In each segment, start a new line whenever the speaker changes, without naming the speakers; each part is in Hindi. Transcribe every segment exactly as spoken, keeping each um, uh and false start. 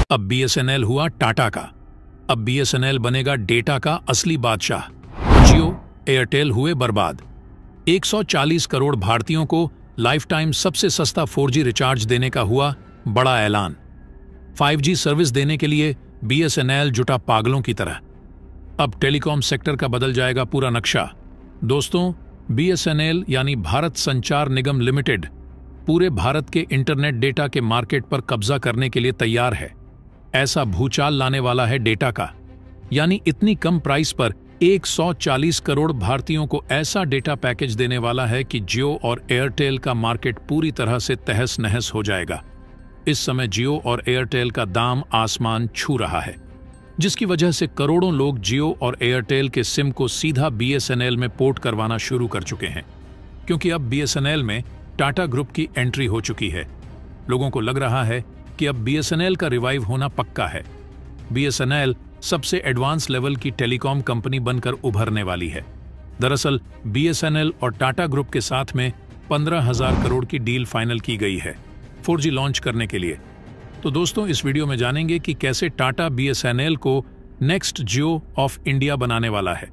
अब बीएसएनएल हुआ टाटा का। अब बीएसएनएल बनेगा डेटा का असली बादशाह। जियो, एयरटेल हुए बर्बाद। एक सौ चालीस करोड़ भारतीयों को लाइफ टाइम सबसे सस्ता फोर जी रिचार्ज देने का हुआ बड़ा ऐलान। फाइव जी सर्विस देने के लिए बीएसएनएल जुटा पागलों की तरह। अब टेलीकॉम सेक्टर का बदल जाएगा पूरा नक्शा। दोस्तों, बीएसएनएल यानी भारत संचार निगम लिमिटेड पूरे भारत के इंटरनेट डेटा के मार्केट पर कब्जा करने के लिए तैयार है। ऐसा भूचाल लाने वाला है डेटा का, यानी इतनी कम प्राइस पर एक सौ चालीस करोड़ भारतीयों को ऐसा डेटा पैकेज देने वाला है कि जियो और एयरटेल का मार्केट पूरी तरह से तहस नहस हो जाएगा। इस समय जियो और एयरटेल का दाम आसमान छू रहा है, जिसकी वजह से करोड़ों लोग जियो और एयरटेल के सिम को सीधा बीएसएनएल में पोर्ट करवाना शुरू कर चुके हैं, क्योंकि अब बीएसएनएल में टाटा ग्रुप की एंट्री हो चुकी है। लोगों को लग रहा है कि अब बीएसएनएल का रिवाइव होना पक्का है। बीएसएनएल सबसे एडवांस लेवल की टेलीकॉम कंपनी बनकर उभरने वाली है। दरअसल बीएसएनएल और टाटा ग्रुप के साथ में पंद्रह हजार करोड़ की डील फाइनल की गई है फोर जी लॉन्च करने के लिए। तो दोस्तों, इस वीडियो में जानेंगे कि कैसे टाटा बीएसएनएल को नेक्स्ट जियो ऑफ इंडिया बनाने वाला है।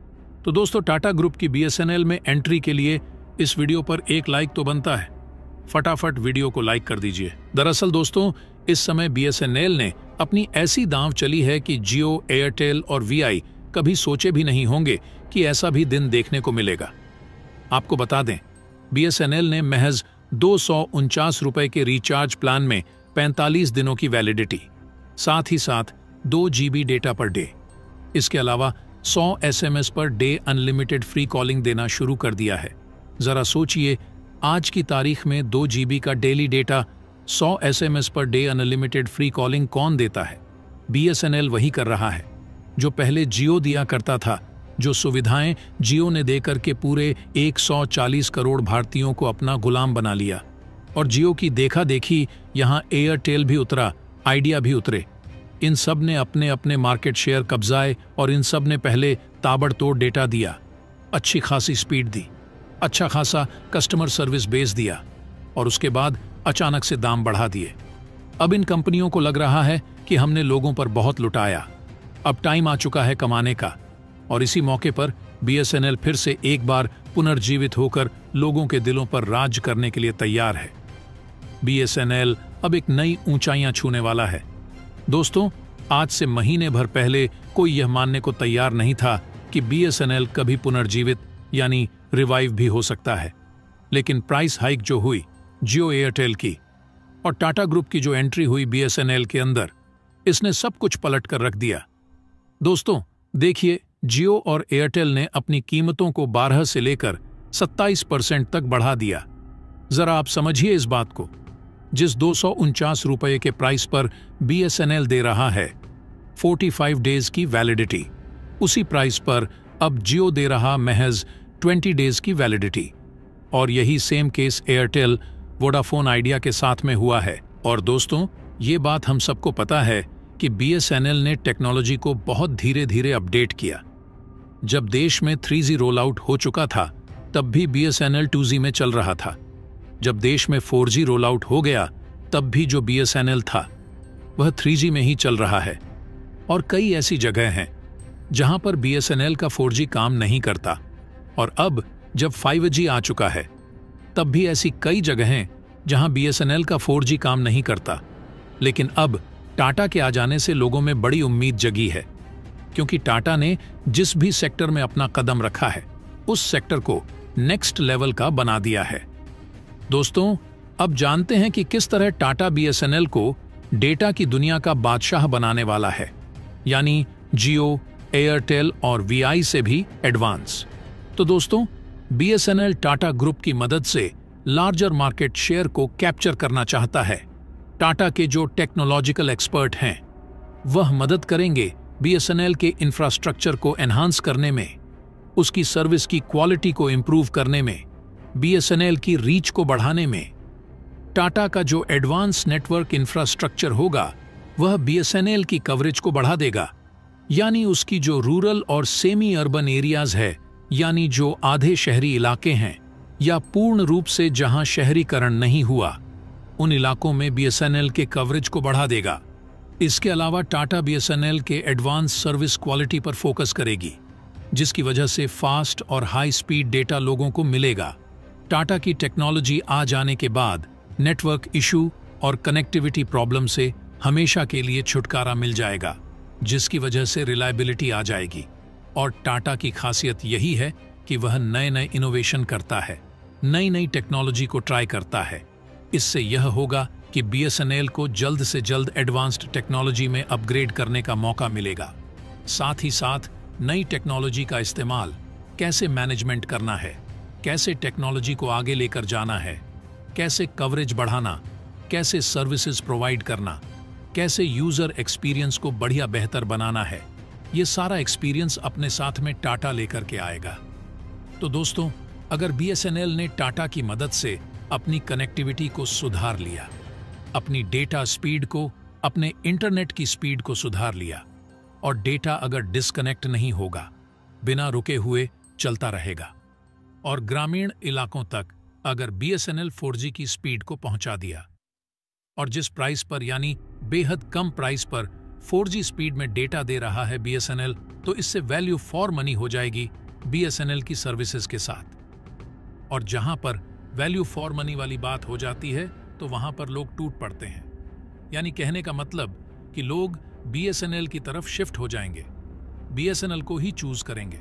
तो दोस्तों, टाटा ग्रुप की बीएसएनएल में एंट्री के लिए इस वीडियो पर एक लाइक तो बनता है। फटाफट वीडियो को लाइक कर दीजिए। दरअसल दोस्तों, इस समय बीएसएनएल ने अपनी ऐसी दांव चली है कि जियो, एयरटेल और वीआई कभी सोचे भी नहीं होंगे कि ऐसा भी दिन देखने को मिलेगा। आपको बता दें, बीएसएनएल ने महज दो सौ उनचास रुपए के रिचार्ज प्लान में पैंतालीस दिनों की वैलिडिटी, साथ ही साथ दो जीबी डेटा पर डे, इसके अलावा सौ SMS per day unlimited free calling देना शुरू कर दिया है। जरा सोचिए, आज की तारीख में दो जीबी का डेली डेटा, सौ SMS per day unlimited free calling कौन देता है? बीएसएनएल वही कर रहा है जो पहले जियो दिया करता था, जो सुविधाएं जियो ने देकर के पूरे एक सौ चालीस करोड़ भारतीयों को अपना गुलाम बना लिया। और जियो की देखा देखी यहां एयरटेल भी उतरा, आइडिया भी उतरे। इन सब ने अपने अपने मार्केट शेयर कब्जाए और इन सब ने पहले ताबड़तोड़ डेटा दिया, अच्छी खासी स्पीड दी, अच्छा खासा कस्टमर सर्विस बेस दिया और उसके बाद अचानक से दाम बढ़ा दिए। अब इन कंपनियों को लग रहा है कि हमने लोगों पर बहुत लुटाया, अब टाइम आ चुका है कमाने का। और इसी मौके पर बीएसएनएल फिर से एक बार पुनर्जीवित होकर लोगों के दिलों पर राज करने के लिए तैयार है। बीएसएनएल अब एक नई ऊंचाइयां छूने वाला है। दोस्तों, आज से महीने भर पहले कोई यह मानने को तैयार नहीं था कि बीएसएनएल कभी पुनर्जीवित यानी रिवाइव भी हो सकता है। लेकिन प्राइस हाइक जो हुई जियो एयरटेल की और टाटा ग्रुप की जो एंट्री हुई बीएसएनएल के अंदर, इसने सब कुछ पलट कर रख दिया। दोस्तों देखिए, जियो और एयरटेल ने अपनी कीमतों को बारह से लेकर सत्ताईस परसेंट तक बढ़ा दिया। जरा आप समझिए इस बात को। जिस दो सौ उनचास रुपये के प्राइस पर बीएसएनएल दे रहा है पैंतालीस डेज की वैलिडिटी, उसी प्राइस पर अब जियो दे रहा महज बीस डेज की वैलिडिटी। और यही same case Airtel, Vodafone Idea के साथ में हुआ है। और दोस्तों, ये बात हम सबको पता है कि बीएसएनएल ने टेक्नोलॉजी को बहुत धीरे धीरे अपडेट किया। जब देश में थ्री जी रोल आउट हो चुका था, तब भी बीएसएनएल टू जी में चल रहा था। जब देश में फोर जी रोल आउट हो गया, तब भी जो बीएसएनएल था वह थ्री जी में ही चल रहा है। और कई ऐसी जगह हैं जहां पर बीएसएनएल का फोर जी काम नहीं करता। और अब जब फाइव जी आ चुका है, तब भी ऐसी कई जगहें जहां बीएसएनएल का फोर जी काम नहीं करता। लेकिन अब टाटा के आ जाने से लोगों में बड़ी उम्मीद जगी है, क्योंकि टाटा ने जिस भी सेक्टर में अपना कदम रखा है, उस सेक्टर को नेक्स्ट लेवल का बना दिया है। दोस्तों, अब जानते हैं कि किस तरह टाटा बीएसएनएल को डेटा की दुनिया का बादशाह बनाने वाला है, यानी जियो, एयरटेल और वीआई से भी एडवांस। तो दोस्तों, बीएसएनएल टाटा ग्रुप की मदद से लार्जर मार्केट शेयर को कैप्चर करना चाहता है। टाटा के जो टेक्नोलॉजिकल एक्सपर्ट हैं, वह मदद करेंगे बीएसएनएल के इंफ्रास्ट्रक्चर को एनहांस करने में, उसकी सर्विस की क्वालिटी को इंप्रूव करने में, बीएसएनएल की रीच को बढ़ाने में। टाटा का जो एडवांस नेटवर्क इंफ्रास्ट्रक्चर होगा, वह बीएसएनएल की कवरेज को बढ़ा देगा, यानी उसकी जो रूरल और सेमी अर्बन एरियाज है, यानी जो आधे शहरी इलाके हैं या पूर्ण रूप से जहां शहरीकरण नहीं हुआ, उन इलाकों में बीएसएनएल के कवरेज को बढ़ा देगा। इसके अलावा टाटा बीएसएनएल के एडवांस सर्विस क्वालिटी पर फोकस करेगी, जिसकी वजह से फास्ट और हाई स्पीड डेटा लोगों को मिलेगा। टाटा की टेक्नोलॉजी आ जाने के बाद नेटवर्क इशू और कनेक्टिविटी प्रॉब्लम से हमेशा के लिए छुटकारा मिल जाएगा, जिसकी वजह से रिलायबिलिटी आ जाएगी। और टाटा की खासियत यही है कि वह नए नए इनोवेशन करता है, नई नई टेक्नोलॉजी को ट्राई करता है। इससे यह होगा कि बीएसएनएल को जल्द से जल्द एडवांस्ड टेक्नोलॉजी में अपग्रेड करने का मौका मिलेगा। साथ ही साथ नई टेक्नोलॉजी का इस्तेमाल कैसे मैनेजमेंट करना है, कैसे टेक्नोलॉजी को आगे लेकर जाना है, कैसे कवरेज बढ़ाना, कैसे सर्विसेज प्रोवाइड करना, कैसे यूजर एक्सपीरियंस को बढ़िया बेहतर बनाना है, ये सारा एक्सपीरियंस अपने साथ में टाटा लेकर के आएगा। तो दोस्तों, अगर बीएसएनएल ने टाटा की मदद से अपनी कनेक्टिविटी को सुधार लिया, अपनी डेटा स्पीड को, अपने इंटरनेट की स्पीड को सुधार लिया, और डेटा अगर डिस्कनेक्ट नहीं होगा, बिना रुके हुए चलता रहेगा, और ग्रामीण इलाकों तक अगर बीएसएनएल फोर जी की स्पीड को पहुंचा दिया, और जिस प्राइस पर यानी बेहद कम प्राइस पर फोर जी स्पीड में डेटा दे रहा है बीएसएनएल, तो इससे वैल्यू फॉर मनी हो जाएगी बीएसएनएल की सर्विसेज के साथ। और जहां पर वैल्यू फॉर मनी वाली बात हो जाती है तो वहां पर लोग टूट पड़ते हैं। यानी कहने का मतलब कि लोग बीएसएनएल की तरफ शिफ्ट हो जाएंगे, बीएसएनएल को ही चूज करेंगे,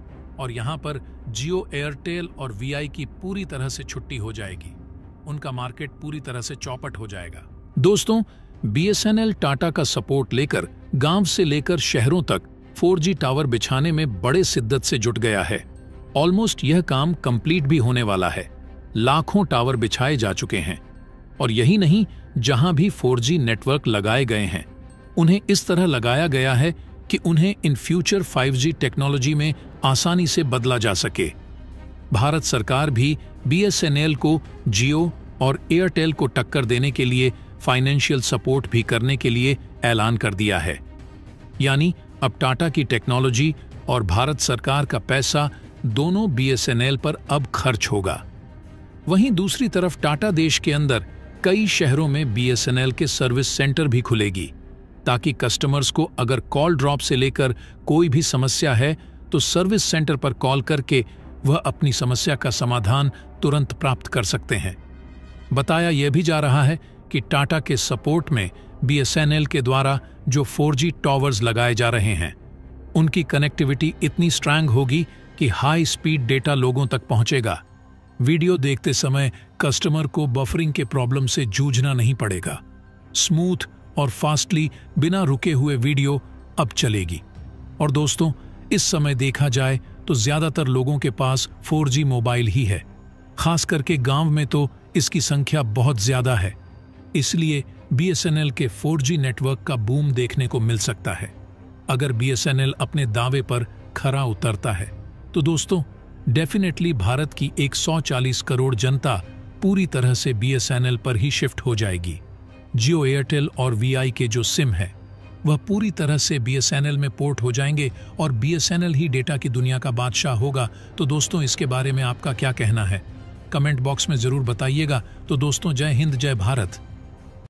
और यहां पर जियो, एयरटेल और वीआई की पूरी तरह से छुट्टी हो जाएगी। उनका मार्केट पूरी तरह से चौपट हो जाएगा। दोस्तों, बीएसएनएल टाटा का सपोर्ट लेकर गांव से लेकर शहरों तक फोर जी टावर बिछाने में बड़े शिद्दत से जुट गया है। ऑलमोस्ट यह काम कंप्लीट भी होने वाला है। लाखों टावर बिछाए जा चुके हैं, और यही नहीं, जहां भी फोर जी नेटवर्क लगाए गए हैं उन्हें इस तरह लगाया गया है कि उन्हें इन फ्यूचर फाइव जी टेक्नोलॉजी में आसानी से बदला जा सके। भारत सरकार भी बीएसएनएल को जियो और एयरटेल को टक्कर देने के लिए फाइनेंशियल सपोर्ट भी करने के लिए ऐलान कर दिया है। यानी अब टाटा की टेक्नोलॉजी और भारत सरकार का पैसा दोनों बीएसएनएल पर अब खर्च होगा। वहीं दूसरी तरफ टाटा देश के अंदर कई शहरों में बीएसएनएल के सर्विस सेंटर भी खुलेगी, ताकि कस्टमर्स को अगर कॉल ड्रॉप से लेकर कोई भी समस्या है तो सर्विस सेंटर पर कॉल करके वह अपनी समस्या का समाधान तुरंत प्राप्त कर सकते हैं। बताया यह भी जा रहा है कि टाटा के सपोर्ट में बीएसएनएल के द्वारा जो फोर जी टावर्स लगाए जा रहे हैं उनकी कनेक्टिविटी इतनी स्ट्रांग होगी कि हाई स्पीड डेटा लोगों तक पहुंचेगा। वीडियो देखते समय कस्टमर को बफरिंग के प्रॉब्लम से जूझना नहीं पड़ेगा। स्मूथ और फास्टली बिना रुके हुए वीडियो अब चलेगी। और दोस्तों, इस समय देखा जाए तो ज्यादातर लोगों के पास फोर जी मोबाइल ही है। खास करके गांव में तो इसकी संख्या बहुत ज्यादा है, इसलिए बीएसएनएल के फोर जी नेटवर्क का बूम देखने को मिल सकता है। अगर बीएसएनएल अपने दावे पर खरा उतरता है तो दोस्तों, डेफिनेटली भारत की एक सौ चालीस करोड़ जनता पूरी तरह से बीएसएनएल पर ही शिफ्ट हो जाएगी। जियो, एयरटेल और वीआई के जो सिम है वह पूरी तरह से बीएसएनएल में पोर्ट हो जाएंगे और बीएसएनएल ही डेटा की दुनिया का बादशाह होगा। तो दोस्तों, इसके बारे में आपका क्या कहना है? कमेंट बॉक्स में जरूर बताइएगा। तो दोस्तों, जय हिंद, जय भारत।